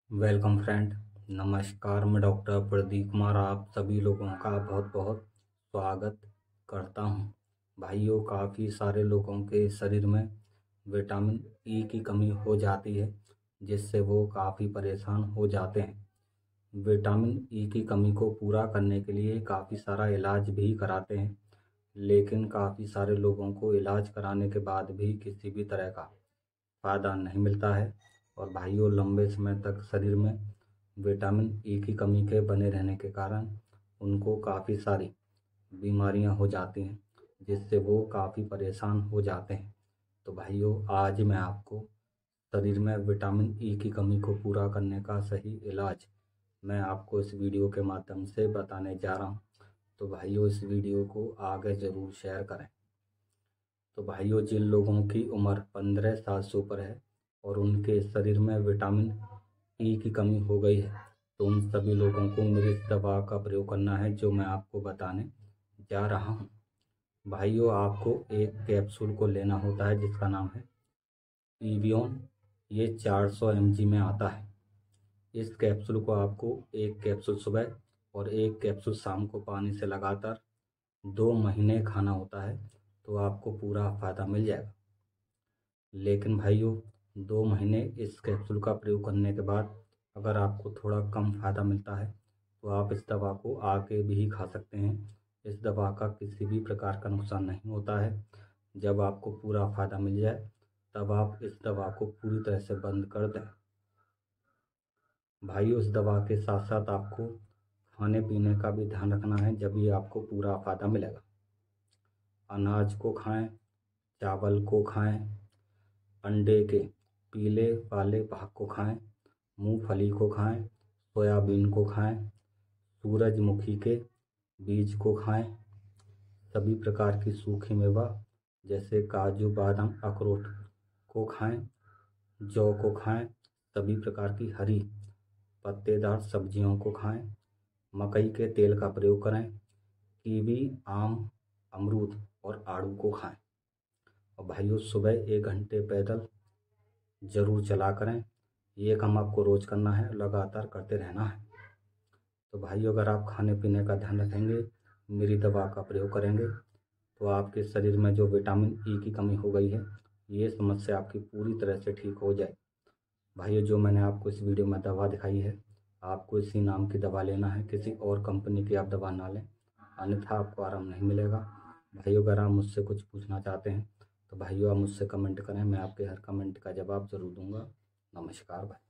Welcome friend. नमस्कार, मैं doctor Pradeep Kumar आप सभी लोगों का बहुत बहुत स्वागत करता हूं। भाइयों, काफ़ी सारे लोगों के शरीर में विटामिन ई की कमी हो जाती है, जिससे वो काफ़ी परेशान हो जाते हैं। विटामिन ई की कमी को पूरा करने के लिए काफ़ी सारा इलाज भी कराते हैं, लेकिन काफ़ी सारे लोगों को इलाज कराने के बाद भी किसी भी तरह का फ़ायदा नहीं मिलता है। और भाइयों, लंबे समय तक शरीर में विटामिन ई की कमी के बने रहने के कारण उनको काफ़ी सारी बीमारियां हो जाती हैं, जिससे वो काफ़ी परेशान हो जाते हैं। तो भाइयों, आज मैं आपको शरीर में विटामिन ई की कमी को पूरा करने का सही इलाज मैं आपको इस वीडियो के माध्यम से बताने जा रहा हूँ। तो भाइयों, इस वीडियो को आगे ज़रूर शेयर करें। तो भाइयों, जिन लोगों की उम्र 15 साल से ऊपर है और उनके शरीर में विटामिन ई की कमी हो गई है, तो उन सभी लोगों को मेरी इस दवा का प्रयोग करना है जो मैं आपको बताने जा रहा हूँ। भाइयों, आपको एक कैप्सूल को लेना होता है जिसका नाम है इवियन। ये 400 mg में आता है। इस कैप्सूल को आपको एक कैप्सूल सुबह और एक कैप्सूल शाम को पानी से लगातार 2 महीने खाना होता है, तो आपको पूरा फ़ायदा मिल जाएगा। लेकिन भाइयों, 2 महीने इस कैप्सूल का प्रयोग करने के बाद अगर आपको थोड़ा कम फ़ायदा मिलता है, तो आप इस दवा को आगे भी खा सकते हैं। इस दवा का किसी भी प्रकार का नुकसान नहीं होता है। जब आपको पूरा फ़ायदा मिल जाए, तब आप इस दवा को पूरी तरह से बंद कर दें। भाइयों, इस दवा के साथ साथ आपको खाने पीने का भी ध्यान रखना है, जब भी आपको पूरा फ़ायदा मिलेगा। अनाज को खाएं, चावल को खाएं, अंडे के पीले वाले भाग को खाएं, मूंगफली को खाएं, सोयाबीन को खाएं, सूरजमुखी के बीज को खाएं, सभी प्रकार की सूखी मेवा जैसे काजू, बादाम, अखरोट को खाएं, जौ को खाएं, सभी प्रकार की हरी पत्तेदार सब्जियों को खाएं, मकई के तेल का प्रयोग करें, कीवी, आम, अमरूद और आड़ू को खाएं। और भाइयों, सुबह 1 घंटे पैदल ज़रूर चला करें। ये काम आपको रोज़ करना है, लगातार करते रहना है। तो भाइयों, अगर आप खाने पीने का ध्यान रखेंगे, मेरी दवा का प्रयोग करेंगे, तो आपके शरीर में जो विटामिन ई की कमी हो गई है, ये समस्या आपकी पूरी तरह से ठीक हो जाए। भाइयों, जो मैंने आपको इस वीडियो में दवा दिखाई है, आपको इसी नाम की दवा लेना है, किसी और कंपनी की आप दवा ना लें, अन्यथा आपको आराम नहीं मिलेगा। भाइयों, अगर आप मुझसे कुछ पूछना चाहते हैं, तो भाइयों आप मुझसे कमेंट करें, मैं आपके हर कमेंट का जवाब ज़रूर दूंगा। नमस्कार भाई।